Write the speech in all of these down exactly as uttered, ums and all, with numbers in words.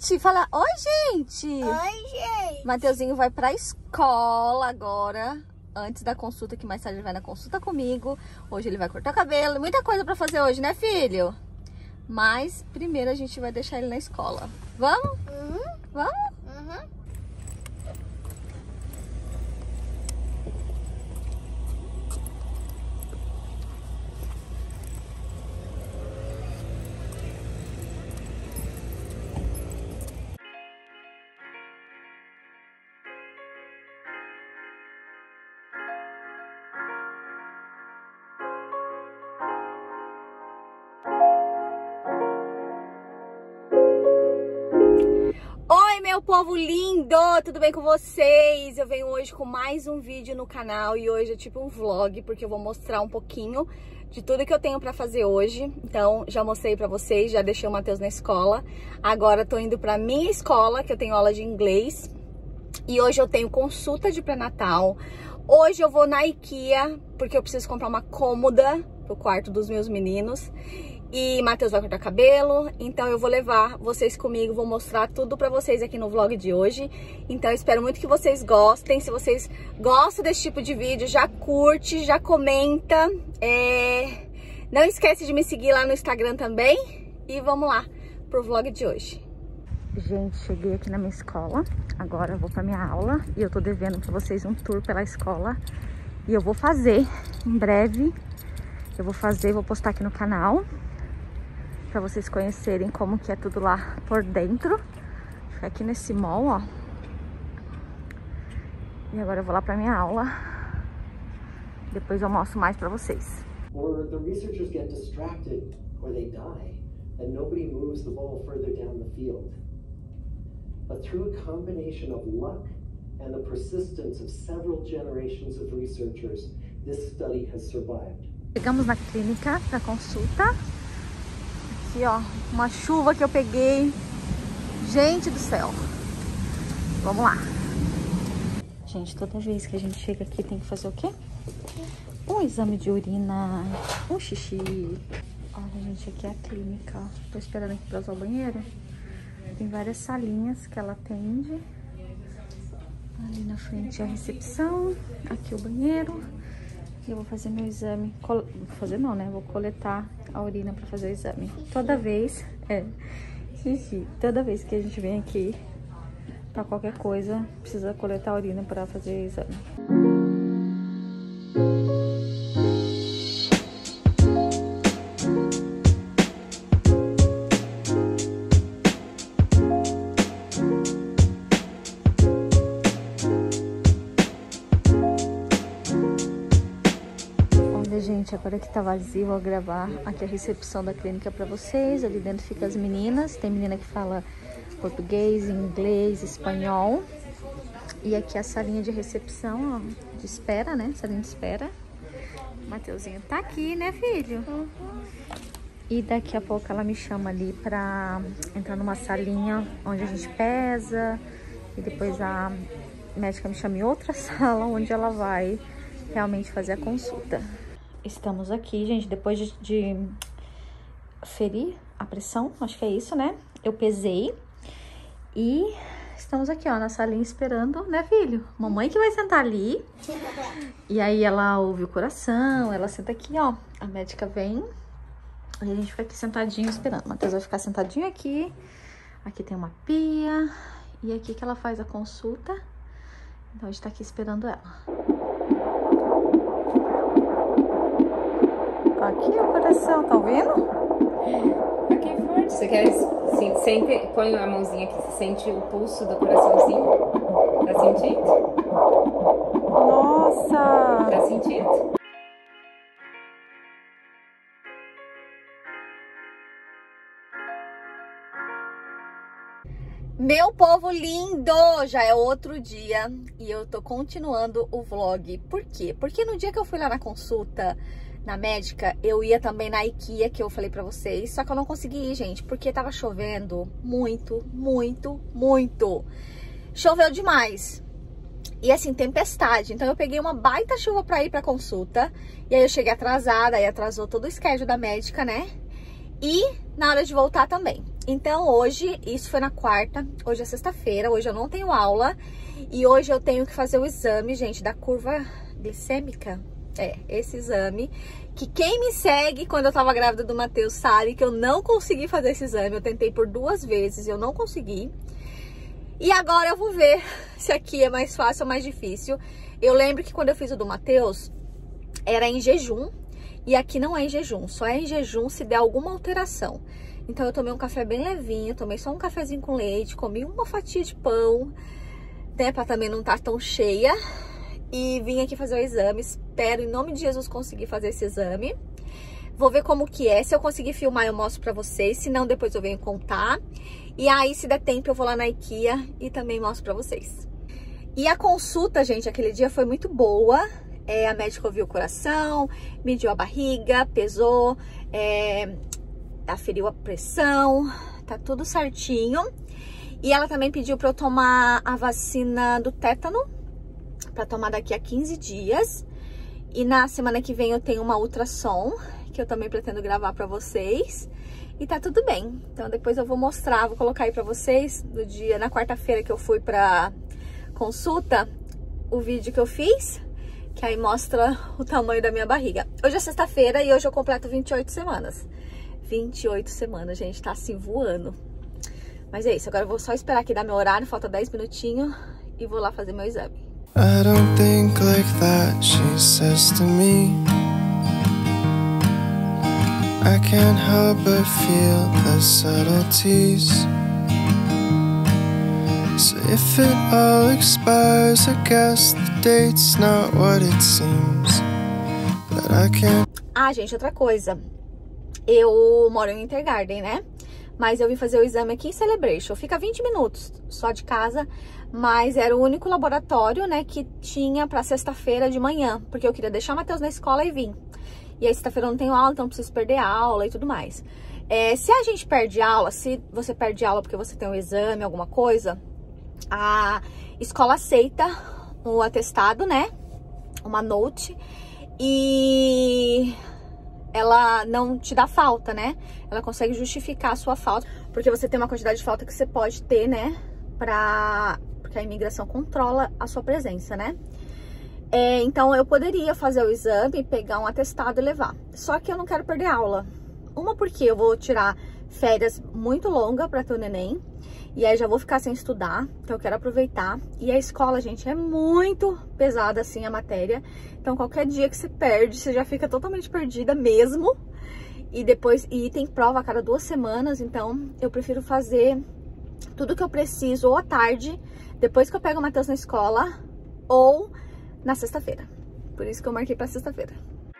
gente! Fala, oi, gente! Oi, gente! Mateuzinho vai pra escola agora, antes da consulta, que mais tarde ele vai na consulta comigo. Hoje ele vai cortar o cabelo, muita coisa pra fazer hoje, né, filho? Mas primeiro a gente vai deixar ele na escola. Vamos? Uhum. Vamos? Uhum. Meu povo lindo, tudo bem com vocês? Eu venho hoje com mais um vídeo no canal e hoje é tipo um vlog, porque eu vou mostrar um pouquinho de tudo que eu tenho pra fazer hoje. Então, já mostrei pra vocês, já deixei o Matheus na escola. Agora tô indo pra minha escola, que eu tenho aula de inglês. E hoje eu tenho consulta de pré-natal. Hoje eu vou na IKEA, porque eu preciso comprar uma cômoda pro quarto dos meus meninos. E Matheus vai cortar cabelo, então eu vou levar vocês comigo, vou mostrar tudo pra vocês aqui no vlog de hoje. Então eu espero muito que vocês gostem. Se vocês gostam desse tipo de vídeo, já curte, já comenta. É... Não esquece de me seguir lá no Instagram também. E vamos lá pro vlog de hoje. Gente, cheguei aqui na minha escola. Agora eu vou pra minha aula e eu tô devendo pra vocês um tour pela escola. E eu vou fazer em breve. Eu vou fazer, vou postar aqui no canal, pra vocês conhecerem como que é tudo lá por dentro. Fica aqui nesse mall, ó. E agora eu vou lá pra minha aula. Depois eu mostro mais pra vocês. Or the researchers get distracted or they die and nobody moves the ball further down the field. But through a combination of luck and the persistence of several generations of researchers, this study has survived. Chegamos na clínica pra consulta. Aqui, ó, uma chuva que eu peguei. Gente do céu. Vamos lá. Gente, toda vez que a gente chega aqui tem que fazer o quê? Um exame de urina, um xixi. Olha, gente, aqui é a clínica, ó. Tô esperando aqui pra usar o banheiro. Tem várias salinhas que ela atende. Ali na frente é a recepção. Aqui o banheiro. E eu vou fazer meu exame. Vou fazer não, né? Vou coletar a urina pra fazer o exame. Toda vez, é, xixi, toda vez que a gente vem aqui pra qualquer coisa, precisa coletar a urina pra fazer o exame. Gente, agora que tá vazio, vou gravar aqui a recepção da clínica pra vocês. Ali dentro ficam as meninas. Tem menina que fala português, inglês, espanhol. E aqui a salinha de recepção, ó, de espera, né? Salinha de espera. O Mateuzinho tá aqui, né, filho? Uhum. E daqui a pouco ela me chama ali pra entrar numa salinha onde a gente pesa. E depois a médica me chama em outra sala onde ela vai realmente fazer a consulta. Estamos aqui, gente, depois de, de ferir a pressão, acho que é isso, né? Eu pesei e estamos aqui, ó, na salinha esperando, né, filho? Mamãe que vai sentar ali. E aí ela ouve o coração, ela senta aqui, ó. A médica vem e a gente fica aqui sentadinho esperando. O Matheus vai ficar sentadinho aqui. Aqui tem uma pia e aqui que ela faz a consulta. Então a gente tá aqui esperando ela. Aqui o coração, tá ouvindo? Aqui é forte. Você quer, sim, sente, põe a mãozinha aqui, você sente o pulso do coraçãozinho? Tá sentindo? Nossa! Tá sentindo? Meu povo lindo, já é outro dia e eu tô continuando o vlog. Por quê? Porque no dia que eu fui lá na consulta, na médica, eu ia também na IKEA, que eu falei pra vocês, só que eu não consegui ir, gente, porque tava chovendo muito, muito, muito. Choveu demais. E assim, tempestade. Então eu peguei uma baita chuva pra ir pra consulta. E aí eu cheguei atrasada, aí atrasou todo o schedule da médica, né? e na hora de voltar também. Então hoje, isso foi na quarta, hoje é sexta-feira, hoje eu não tenho aula e hoje eu tenho que fazer o exame, gente, da curva glicêmica. É, esse exame, que quem me segue quando eu tava grávida do Matheus sabe que eu não consegui fazer esse exame. Eu tentei por duas vezes, eu não consegui. E agora eu vou ver se aqui é mais fácil ou mais difícil. Eu lembro que quando eu fiz o do Matheus, era em jejum. E aqui não é em jejum, só é em jejum se der alguma alteração. Então eu tomei um café bem levinho, tomei só um cafezinho com leite, comi uma fatia de pão, né, pra também não estar tão cheia. E vim aqui fazer o exame, espero em nome de Jesus conseguir fazer esse exame. Vou ver como que é, se eu conseguir filmar eu mostro pra vocês, se não depois eu venho contar. E aí se der tempo eu vou lá na IKEA e também mostro pra vocês. E a consulta, gente, aquele dia foi muito boa. É, a médica ouviu o coração, mediu a barriga, pesou, é, aferiu a pressão, tá tudo certinho. E ela também pediu pra eu tomar a vacina do tétano, pra tomar daqui a quinze dias. E na semana que vem eu tenho uma ultrassom, que eu também pretendo gravar pra vocês. E tá tudo bem. Então depois eu vou mostrar, vou colocar aí pra vocês, no dia, na quarta-feira que eu fui pra consulta, o vídeo que eu fiz, que aí mostra o tamanho da minha barriga. Hoje é sexta-feira e hoje eu completo vinte e oito semanas. vinte e oito semanas, gente, tá assim voando. Mas é isso, agora eu vou só esperar aqui dar meu horário, falta dez minutinhos e vou lá fazer meu exame. I don't think like that, she says to me. I can't help but feel the subtleties. So if it all expires, I guess the date's not what it seems. But I can't... Ah, gente, outra coisa. Eu moro em Intergarden, né? Mas eu vim fazer o exame aqui em Celebration. Fica vinte minutos só de casa, mas era o único laboratório, né, que tinha pra sexta-feira de manhã, porque eu queria deixar o Matheus na escola e vim. E aí sexta-feira eu não tenho aula, então preciso perder aula e tudo mais. É, se a gente perde aula, se você perde aula porque você tem um exame, alguma coisa, a escola aceita o atestado, né, uma note, e ela não te dá falta, né? Ela consegue justificar a sua falta, porque você tem uma quantidade de falta que você pode ter, né? Pra... Porque a imigração controla a sua presença, né? É, então eu poderia fazer o exame, pegar um atestado e levar. Só que eu não quero perder aula. Uma porque eu vou tirar férias muito longas pra ter o neném. E aí já vou ficar sem estudar, então eu quero aproveitar. E a escola, gente, é muito pesada assim a matéria. Então qualquer dia que você perde, você já fica totalmente perdida mesmo. E depois, e tem prova a cada duas semanas, então eu prefiro fazer tudo que eu preciso ou à tarde, depois que eu pego o Matheus na escola, ou na sexta-feira. Por isso que eu marquei pra sexta-feira.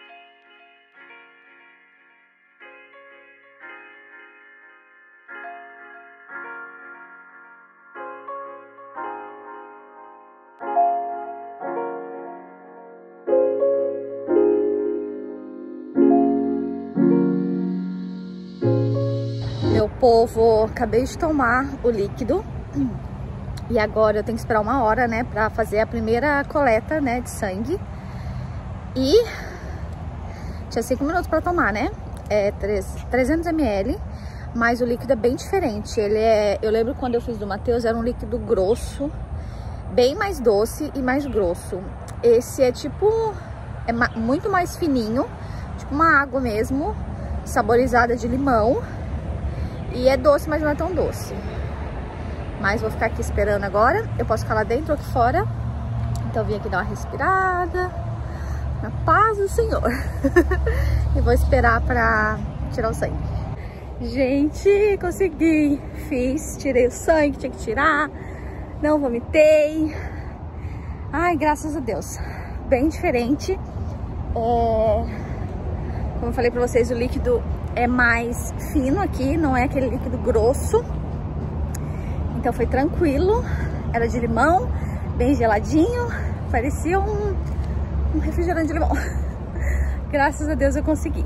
Meu povo, acabei de tomar o líquido e agora eu tenho que esperar uma hora, né, pra fazer a primeira coleta, né, de sangue. E tinha cinco minutos pra tomar, né, é trezentos mililitros, mas o líquido é bem diferente. Ele é, eu lembro quando eu fiz do Matheus, era um líquido grosso, bem mais doce e mais grosso. Esse é tipo, é muito mais fininho, tipo uma água mesmo, saborizada de limão. E é doce, mas não é tão doce. Mas vou ficar aqui esperando agora. Eu posso ficar lá dentro ou aqui fora. Então eu vim aqui dar uma respirada, na paz do Senhor. E vou esperar pra tirar o sangue. Gente, consegui. Fiz, tirei o sangue, tinha que tirar. Não vomitei. Ai, graças a Deus. Bem diferente. É... Como eu falei pra vocês, o líquido é mais fino aqui, não é aquele líquido grosso. Então foi tranquilo. Era de limão, bem geladinho. Parecia um, um refrigerante de limão. Graças a Deus eu consegui.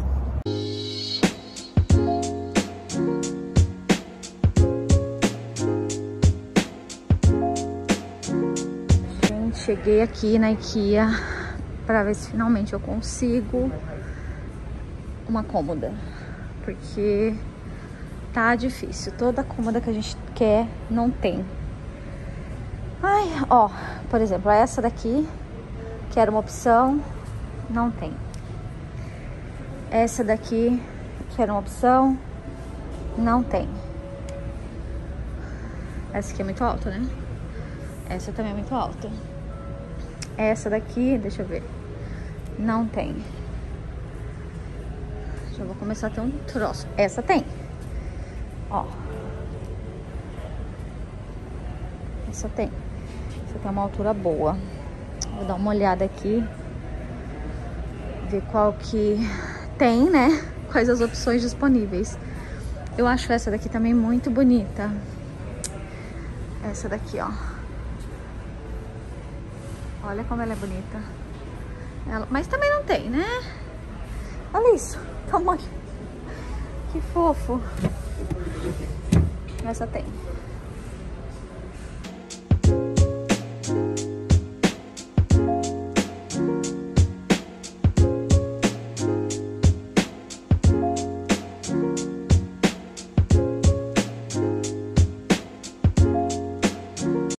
Gente, cheguei aqui na IKEA pra ver se finalmente eu consigo uma cômoda porque tá difícil. Toda cômoda que a gente quer não tem. Ai, ó, por exemplo, essa daqui, que era uma opção, não tem. Essa daqui, que era uma opção, não tem. Essa aqui é muito alta, né? Essa também é muito alta. Essa daqui, deixa eu ver, não tem. Já vou começar a ter um troço. Essa tem. Ó. Essa tem. Essa tem uma altura boa. Vou dar uma olhada aqui. Ver qual que tem, né? Quais as opções disponíveis. Eu acho essa daqui também muito bonita. Essa daqui, ó. Olha como ela é bonita. Ela... Mas também não tem, né? Olha isso. Tamanho. Que fofo. Essa tem.